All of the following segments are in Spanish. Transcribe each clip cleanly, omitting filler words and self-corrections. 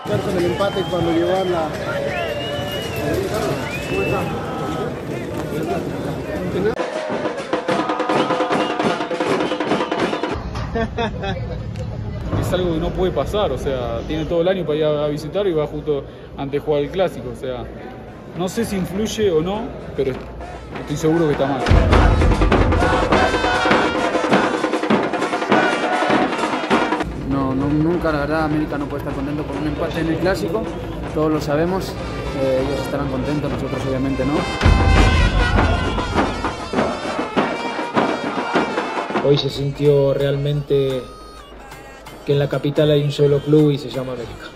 Con el empate cuando llevan la... Es algo que no puede pasar, o sea, tiene todo el año para ir a visitar y va justo antes de jugar el clásico, o sea, no sé si influye o no, pero estoy seguro que está mal. Nunca, la verdad, América no puede estar contento por un empate en el clásico, todos lo sabemos, ellos estarán contentos, nosotros obviamente no. Hoy se sintió realmente que en la capital hay un solo club y se llama América.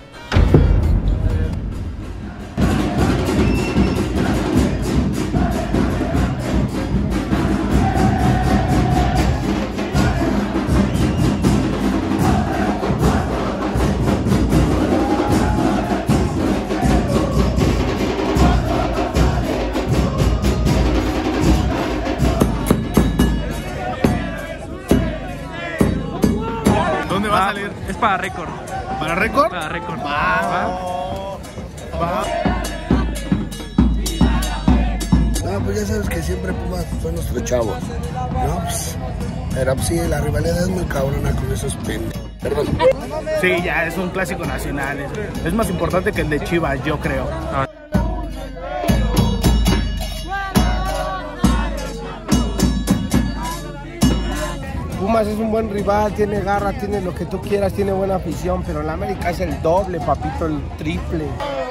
¿Dónde va a salir? Es para récord. ¿Para récord? Para récord. No, pues ya sabes que siempre Pumas son nuestros chavos, ¿no? Pero sí, la rivalidad es muy cabrona con esos pendejos. Perdón. Sí, ya es un clásico nacional. Es más importante que el de Chivas, yo creo. Pumas es un buen rival, tiene garra, tiene lo que tú quieras, tiene buena afición, pero la América es el doble, papito, el triple.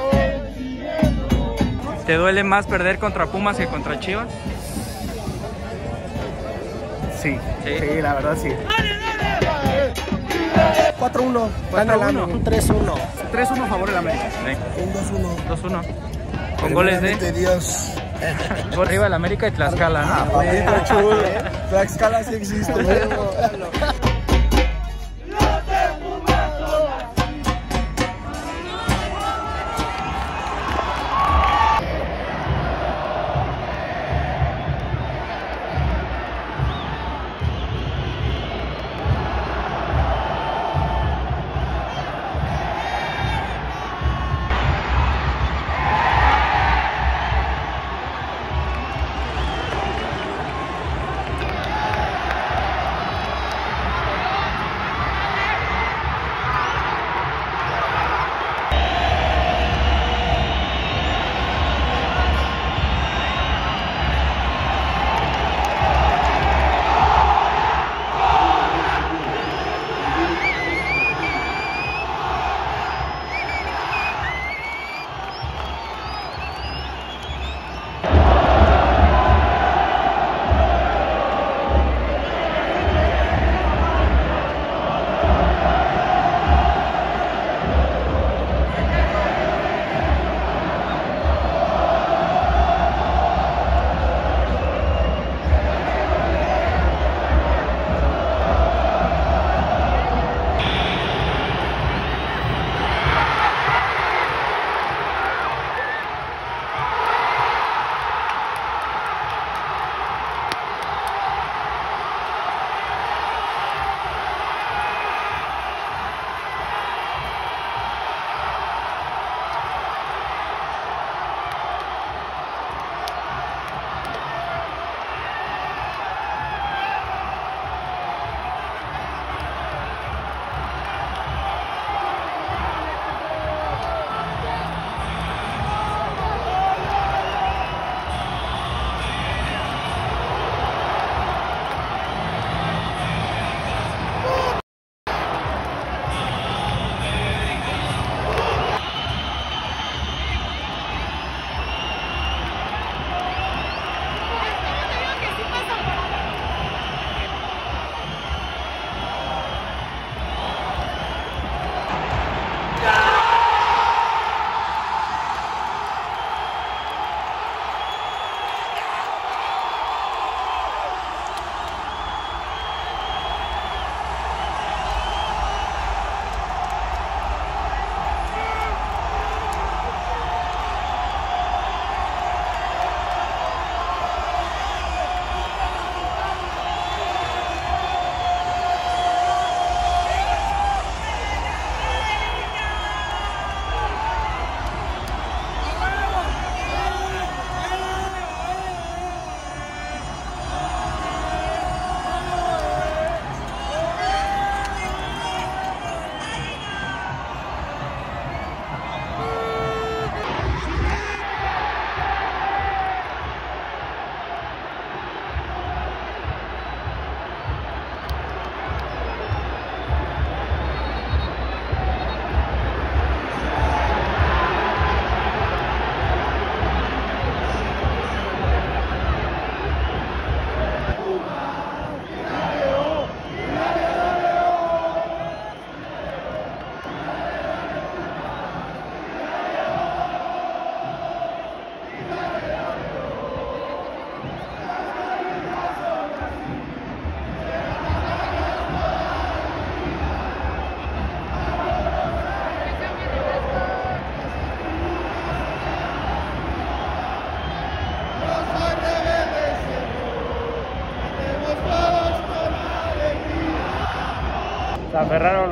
¿Te duele más perder contra Pumas que contra Chivas? Sí, sí, la verdad sí. 4-1, gana el AME, un 3-1. 3-1 a favor del América. Un 2-1. 2-1. Con goles de Dios. arriba el América y Tlaxcala, ¿no? Papito chulo. Tlaxcala sí existe,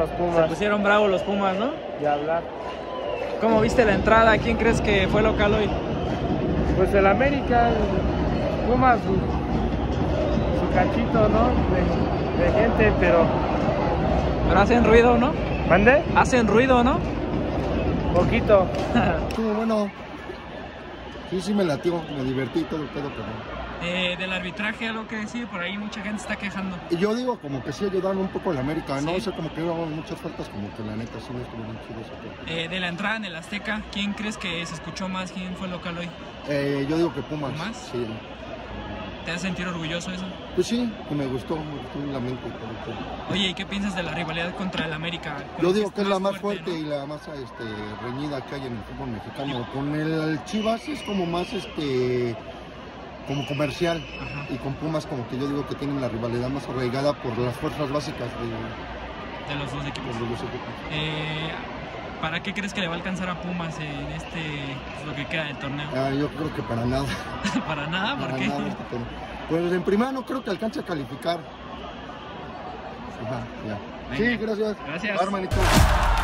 los Se Pumas. pusieron bravos los Pumas, ¿no? Ya hablar. ¿Cómo viste la entrada? ¿Quién crees que fue local hoy? Pues el América, el Pumas, su cachito, ¿no? De gente, pero... Pero hacen ruido, ¿no? ¿Mande? Hacen ruido, ¿no? Poquito. Estuvo bueno. Sí, me latió, me divertí todo el pedo, pero... Del arbitraje, algo que decir, por ahí mucha gente está quejando. Y yo digo como que sí ayudaron un poco a la América, ¿no? Sí. O sea, como que hubo muchas faltas, como que la neta sí no estuvo bien chido ese pedo. De la entrada en el Azteca, ¿quién crees que se escuchó más? ¿Quién fue local hoy? Yo digo que Pumas. ¿Pumas? Sí. ¿Te hace sentir orgulloso eso? Pues sí, que me gustó la mente. Oye, ¿y qué piensas de la rivalidad contra el América? Yo digo que es la más fuerte, fuerte y la más reñida que hay en el fútbol mexicano. Con el Chivas es como más como comercial. Ajá. Y con Pumas como que yo digo que tienen la rivalidad más arraigada por las fuerzas básicas De los dos equipos. de los dos equipos. ¿Para qué crees que le va a alcanzar a Pumas en lo que queda del torneo? Yo creo que para nada. ¿Para nada? ¿Por Para qué? nada, pues en primera no creo que alcance a calificar. Ajá, ya. Venga. Sí, gracias. Gracias. Hermanito.